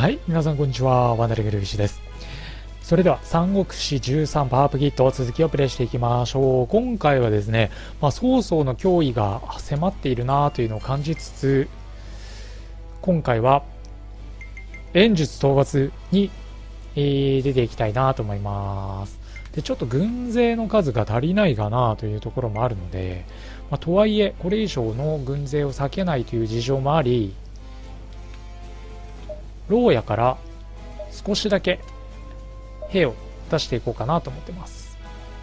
はい、皆さんこんにちは。ワンダリグルビシです。それでは、三国志13パワーアップキット続きをプレイしていきましょう。今回はですね、曹操の脅威が迫っているなというのを感じつつ、今回は、演術討伐に、出ていきたいなと思います。で、ちょっと軍勢の数が足りないかなというところもあるので、とはいえ、これ以上の軍勢を避けないという事情もあり、牢屋から少しだけ兵を出していこうかなと思ってます。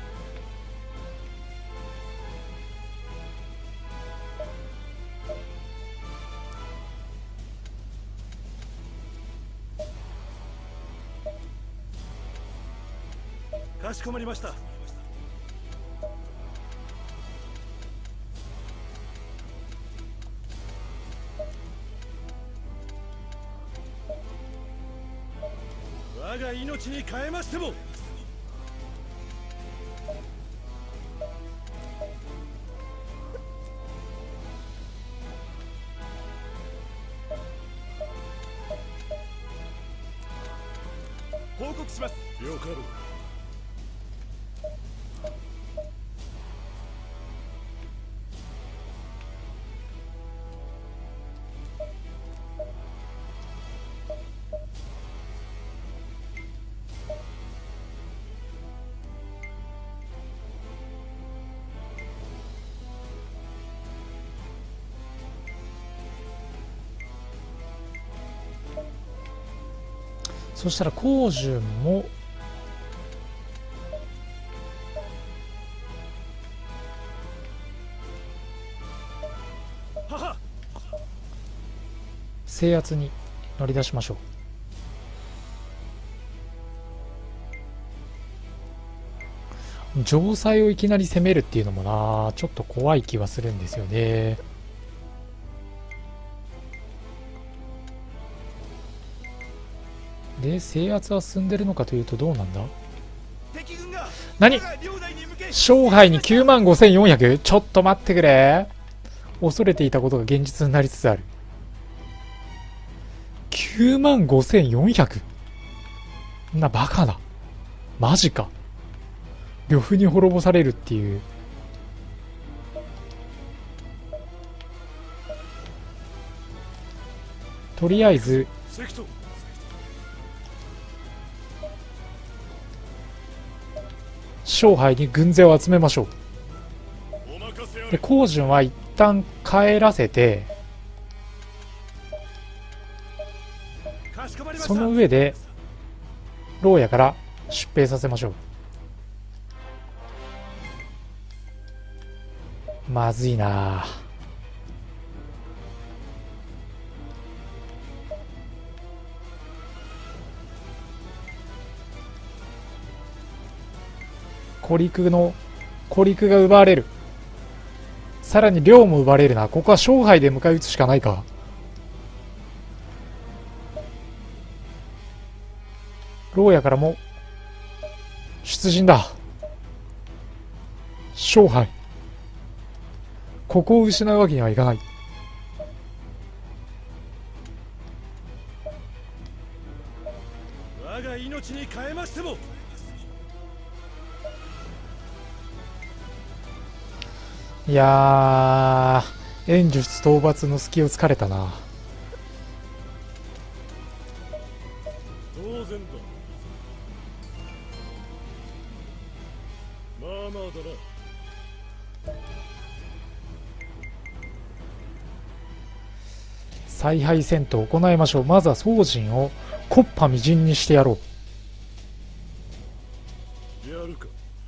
かしこまりました。我が命に変えましても報告します。よかろう。 そしたら光順も制圧に乗り出しましょう。城塞をいきなり攻めるっていうのもな、ちょっと怖い気はするんですよね。で、制圧は進んでるのかというとどうなんだ。何、勝敗に95,400？ ちょっと待ってくれ。恐れていたことが現実になりつつある。95,400？ なバカな。マジか。呂布に滅ぼされるっていう。とりあえず勝敗に軍勢を集めましょう。で、光順は一旦帰らせて、その上で牢屋から出兵させましょう。まずいな。孤陸が奪われる。さらに領も奪われるな。ここは勝敗で迎え撃つしかないか。牢屋からも出陣だ。勝敗、ここを失うわけにはいかない。 我が命に変えましても。 いやー、演術討伐の隙を突かれたな。 当然だ。まあまあだな。 采配戦闘を行いましょう。まずは宗陣を木っ端みじんにしてやろう。 やるか。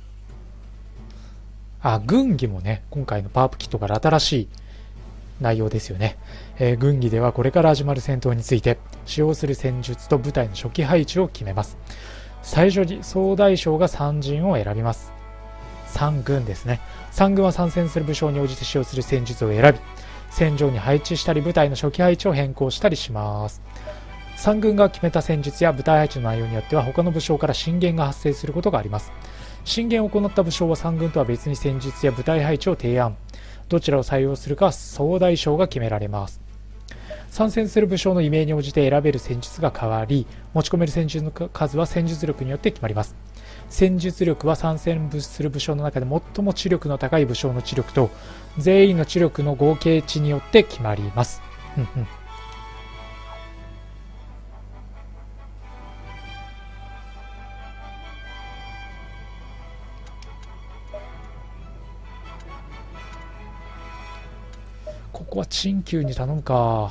軍技もね、今回のパワーアップキットから新しい内容ですよね。軍技ではこれから始まる戦闘について使用する戦術と部隊の初期配置を決めます。最初に総大将が3陣を選びます。3軍ですね。3軍は参戦する武将に応じて使用する戦術を選び、戦場に配置したり部隊の初期配置を変更したりします。3軍が決めた戦術や部隊配置の内容によっては他の武将から進言が発生することがあります。進言を行った武将は3軍とは別に戦術や部隊配置を提案。どちらを採用するかは総大将が決められます。 参戦する武将の異名に応じて選べる戦術が変わり、持ち込める戦術の数は戦術力によって決まります。戦術力は参戦する武将の中で最も知力の高い武将の知力と全員の知力の合計値によって決まります。ここは陳旧に頼むか。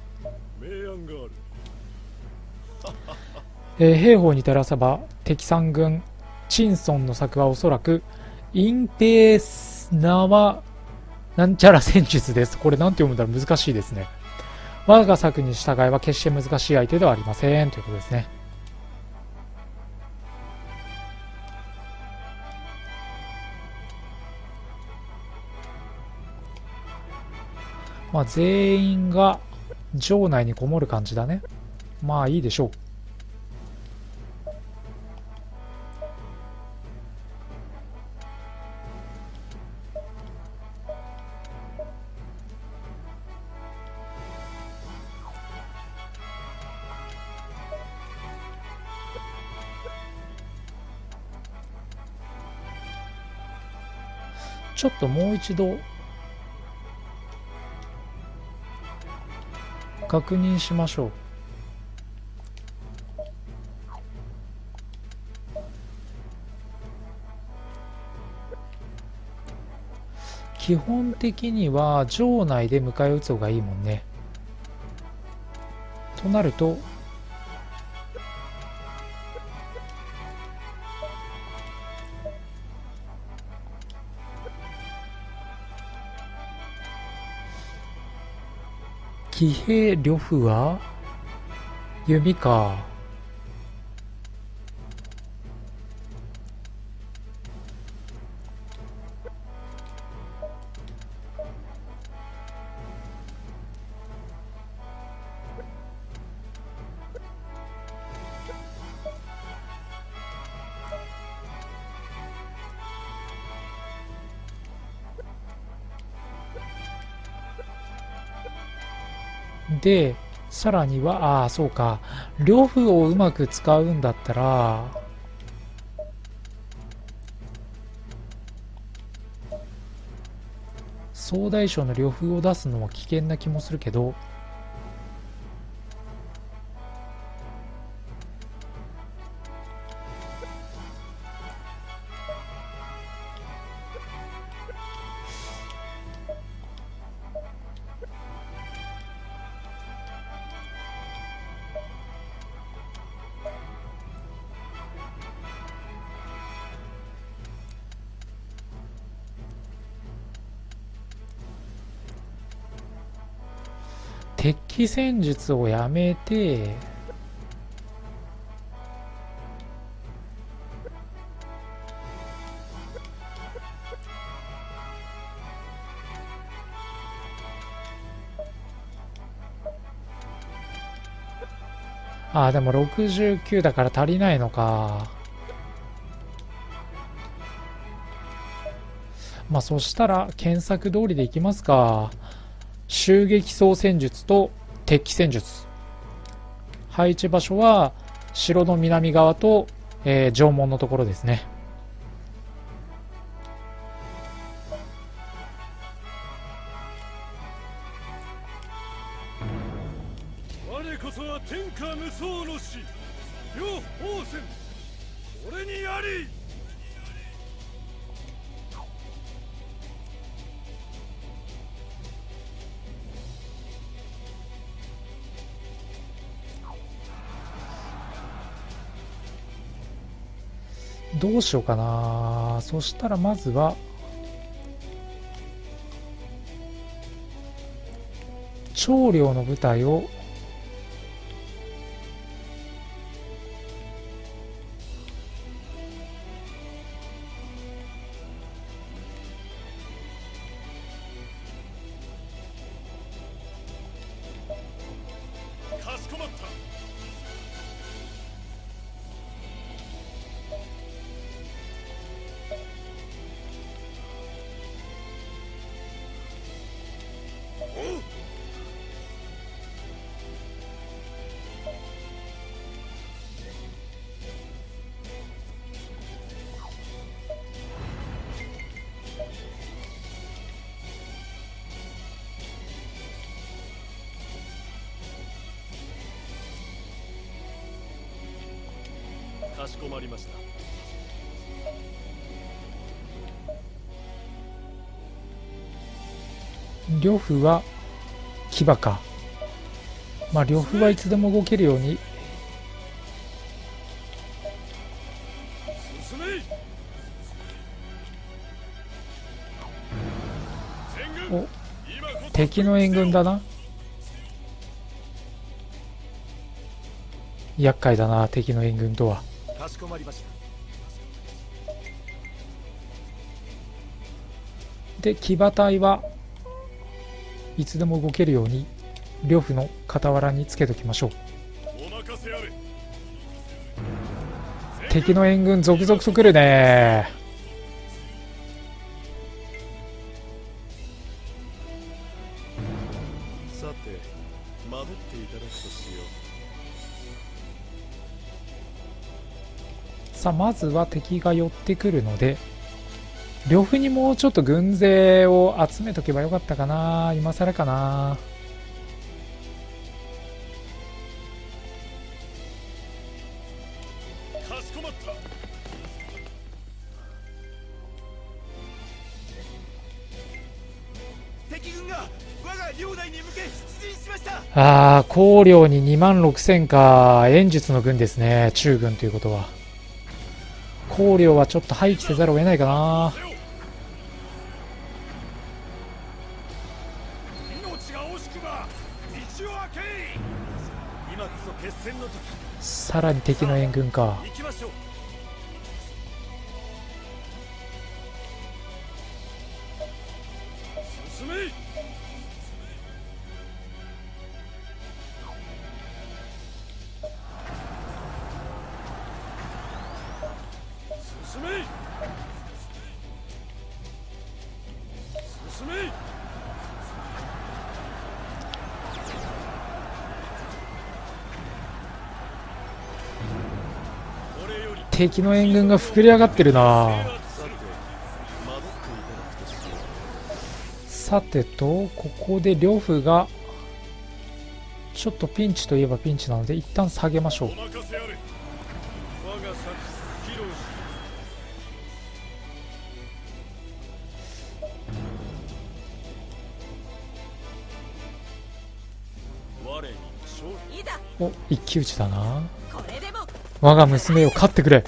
兵法に照らせば敵三軍陳村の策はおそらく隠蔽縄なんちゃら戦術です。これなんて読むんだろう、難しいですね。我が策に従いは決して難しい相手ではありませんということですね。まあ全員が城内にこもる感じだね。まあいいでしょう。ちょっともう一度確認しましょう。基本的には城内で迎え撃つ方がいいもんね。となると騎兵呂布は弓か。でさらにはそうか、呂布をうまく使うんだったら総大将の呂布を出すのは危険な気もするけど、鉄器戦術をやめてでも69だから足りないのか。まあそしたら検索通りでいきますか。襲撃走戦術と鉄器戦術。配置場所は城の南側と、城門のところですね。 我こそは天下無双の師両宝泉、それにあり。 どうしようかな。そしたらまずは長領の部隊をかしこまった。 かしこまりました。 呂布は騎馬か。まあ呂布はいつでも動けるように。 進め。 お、敵の援軍だな。厄介だな、敵の援軍とは。 かしこまりました。 で騎馬隊はいつでも動けるように呂布の傍らにつけときましょう。 お任せあれ。 敵の援軍続々と来るね。 さて守っていただくとしよさあまずは敵が寄ってくるので、呂布にもうちょっと軍勢を集めとけばよかったかな。今更かな。 う。かしこまった。敵軍が我が領内に向け出陣しました。 公領に26000か。炎術の軍ですね、中軍ということは。公領はちょっと廃棄せざるを得ないかな。 命が惜しくば道を開け。今こそ決戦の時。 さらに敵の援軍か。 行きましょう。進め。進め。進め。 敵の援軍が膨れ上がってるな。さてとここで呂布がちょっとピンチといえばピンチなので一旦下げましょう。お、一騎打ちだな。我が娘を飼ってくれ。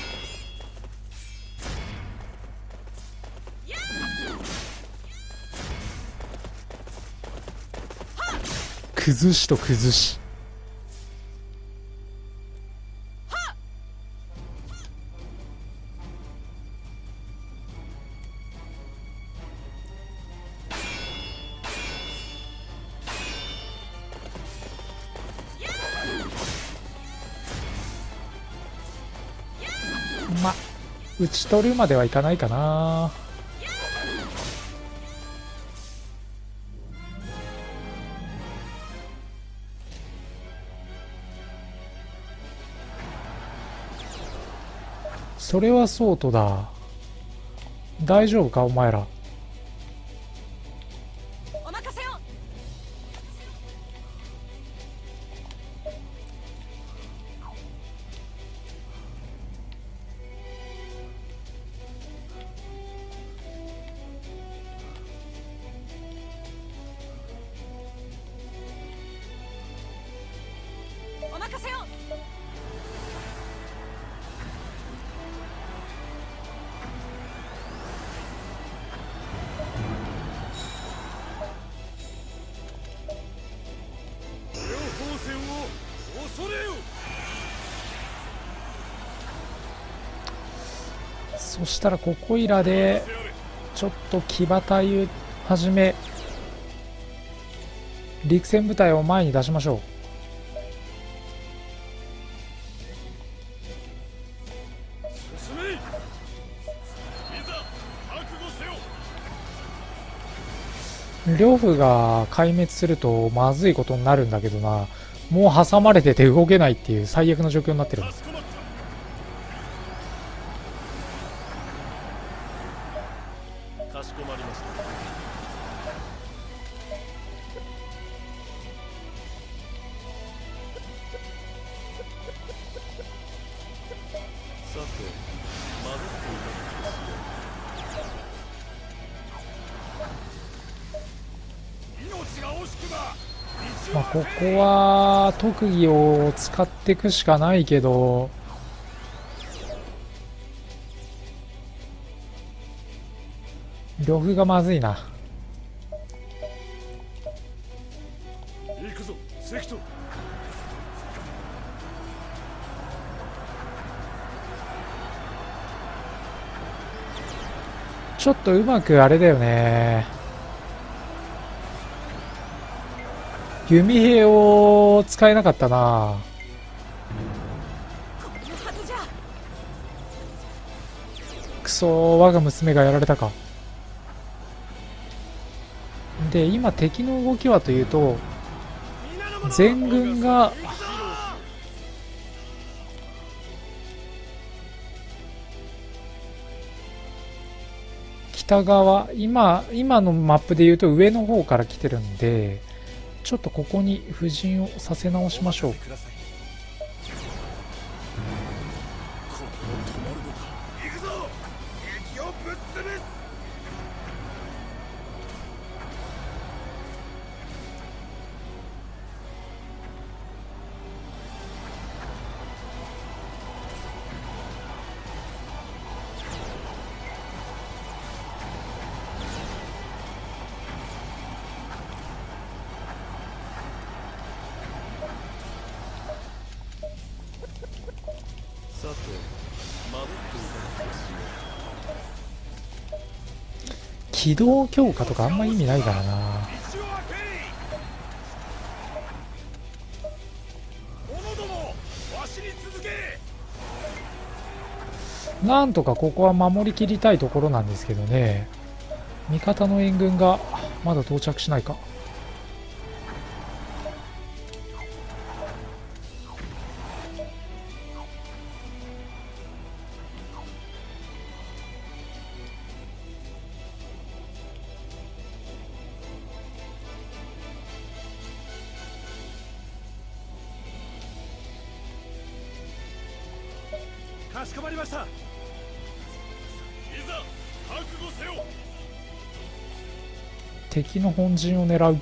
崩しと崩し。ま、打ち取るまではいかないかな。それはそうとだ。大丈夫かお前ら。そしたらここいらでちょっと騎馬隊をはじめ陸戦部隊を前に出しましょう。呂布が壊滅するとまずいことになるんだけどな。もう挟まれてて動けないっていう最悪な状況になってるんです。 かしこまりました。 ここは特技を使っていくしかないけど、呂布がまずいな。 行くぞ関戸。 ちょっとうまくあれだよね、弓兵を使えなかったな。くそ、我が娘がやられたか。で今敵の動きはというと、全軍が北側、今のマップでいうと上の方から来てるんで、ちょっとここに布陣をさせ直しましょう。軌道強化とかあんま意味ないからな。なんとかここは守りきりたいところなんですけどね。味方の援軍がまだ到着しないか。 かしこまりました。いざ覚悟せよ。 敵の本陣を狙う。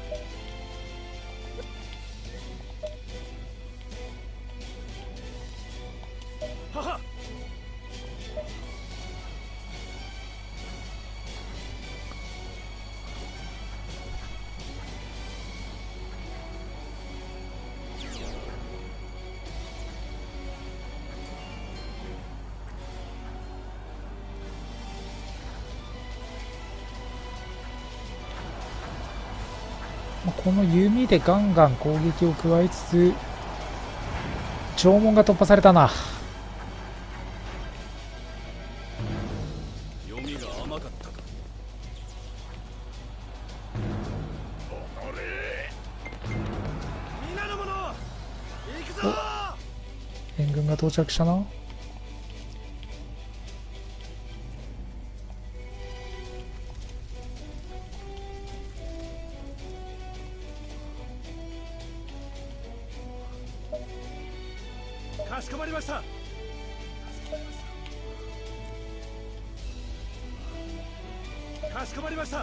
はは。 この弓でガンガン攻撃を加えつつ、城門が突破されたな。 読みが甘かったか。皆の者、行くぞ。 援軍が到着したな。 かしこまりました。かしこまりました。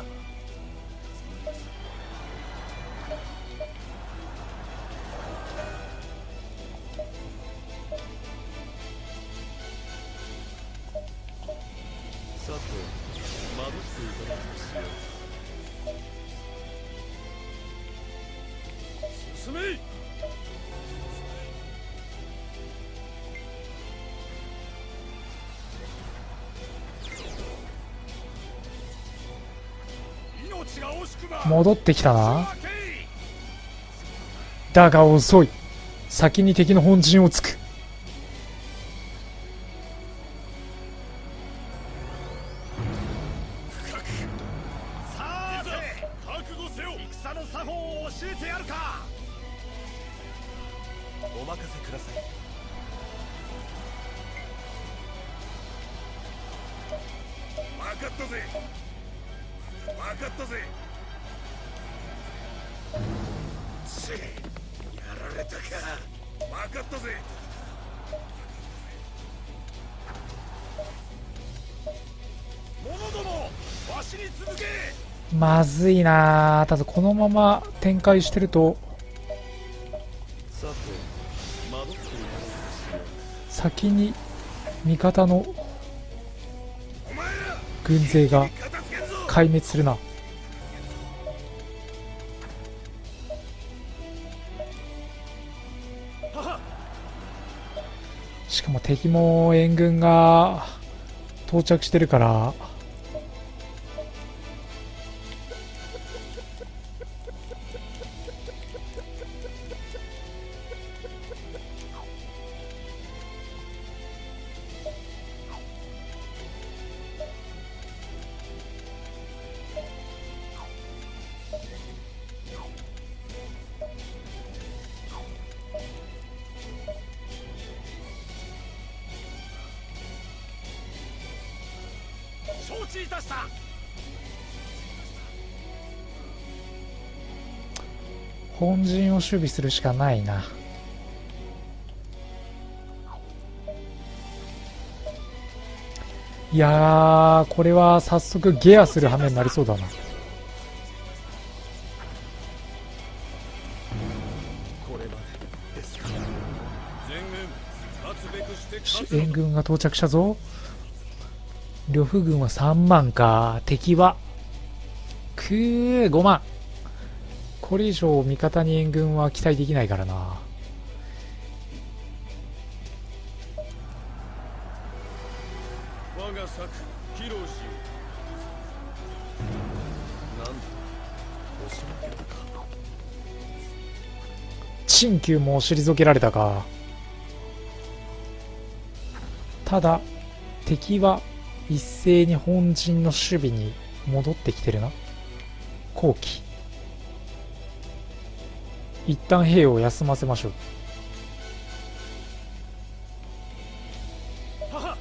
さて、惑っていただきますよ。進めい。 戻ってきたな。だが遅い。先に敵の本陣を突く。 さて、覚悟せよ。戦の作法を教えてやるか。お任せください。分かったぜ。分かったぜ。やられたか。分かったぜ。者ども、わしに続け。 まずいな。ただこのまま展開してるとさて惑っている先に味方のお前ら軍勢が片付けんぞ。 壊滅するな。しかも敵も援軍が到着してるから、 承知いたした。 本陣を守備するしかないな。いやー、これは早速ゲアする羽目になりそうだな。 これまでですか。全軍勝つべくして勝つのだ。 援軍が到着したぞ。呂布軍は3万か。敵は5万。これ以上味方に援軍は期待できないからな。 我が策披露しよう。なんだ押し負けたか。 陳旧も退けられたか。ただ敵は一斉に本陣の守備に戻ってきてるな。後期一旦兵を休ませましょう。 はは。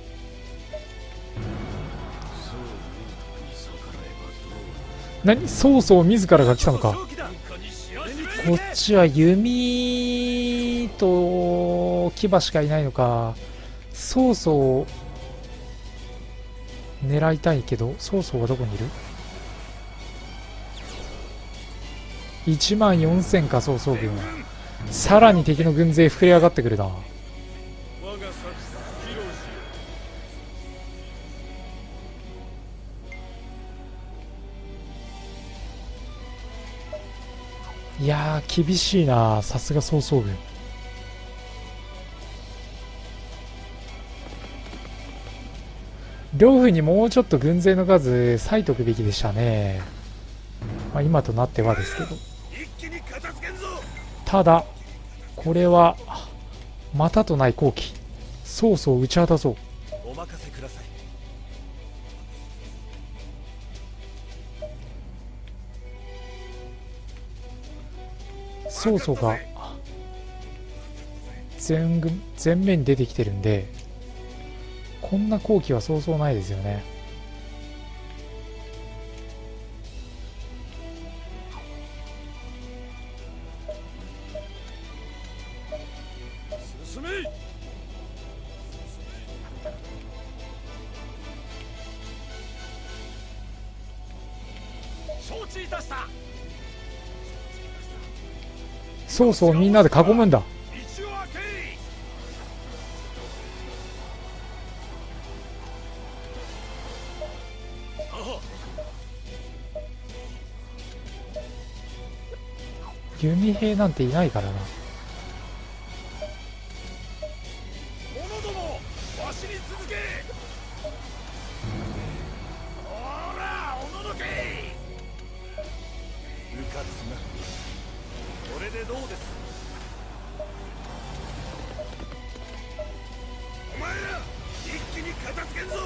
そうに逆らえばどう。 何、曹操自らが来たのか。 正気だ。 こっちは弓と騎馬しかいないのか。曹操を狙いたいけど、曹操はどこにいる？1万4000か、曹操軍は。さらに敵の軍勢膨れ上がってくるな。 我が策披露しよいやー、厳しいな。さすが曹操軍。両府にもうちょっと軍勢の数割いとくべきでしたね。まあ、今となってはですけど。 う。一気に片付けんぞ。 ただこれはまたとない好機。曹操を打ち果たそう。 お任せください。 曹操が前面に出てきてるんで、こんな好機はそうそうないですよね。 進め。承知いたした。 曹操をみんなで囲むんだ。 一応開けい。はは。 弓兵なんていないからな。 者ども、わしに続け。ほら、おののけ。うかつな。これでどうです。お前ら一気に片付けんぞ。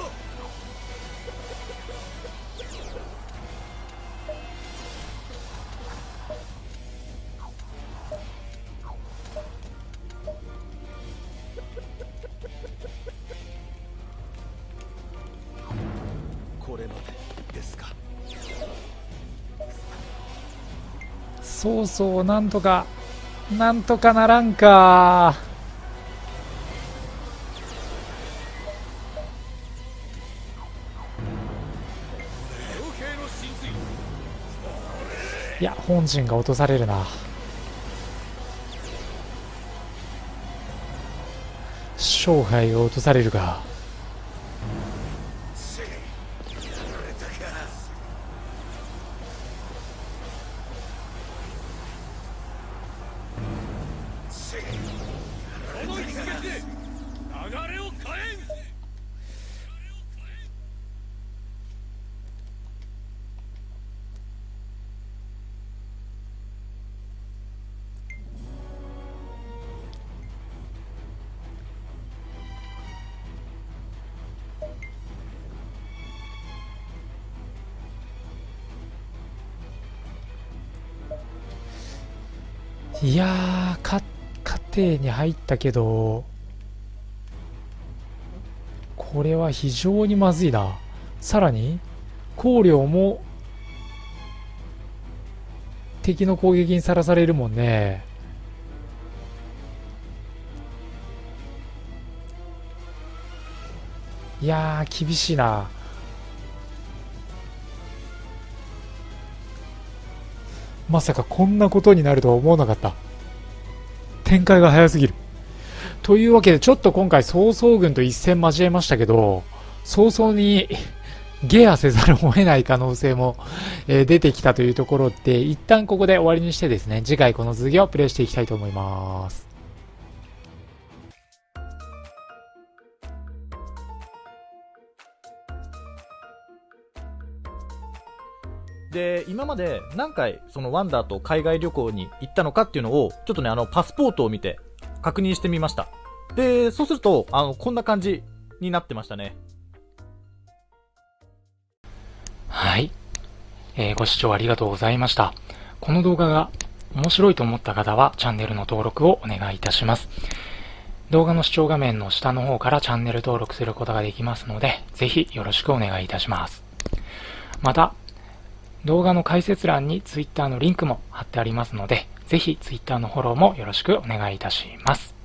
これまでですか。 曹操なんとかならんか。 傭兵の神髄。 いや、本陣が落とされるな。 勝敗を落とされるか。 この一撃で流れを変えん。 いやー、過程に入ったけど、これは非常にまずいな。さらに光陵も敵の攻撃にさらされるもんね。いやー、厳しいな。まさかこんなことになるとは思わなかった。展開が早すぎる。というわけで、ちょっと今回曹操軍と一戦交えましたけど、早々に下野せざるを得ない可能性も、出てきたというところで、一旦ここで終わりにしてですね、次回この続きをプレイしていきたいと思います。 で、今まで何回そのワンダーと海外旅行に行ったのかっていうのを、ちょっとね、パスポートを見て確認してみました。で、そうすると、こんな感じになってましたね。 はい。ご視聴ありがとうございました。この動画が面白いと思った方はチャンネルの登録をお願いいたします。動画の視聴画面の下の方からチャンネル登録することができますので、ぜひよろしくお願いいたします。また、動画の解説欄に Twitter のリンクも貼ってありますので、ぜひ Twitter のフォローもよろしくお願いいたします。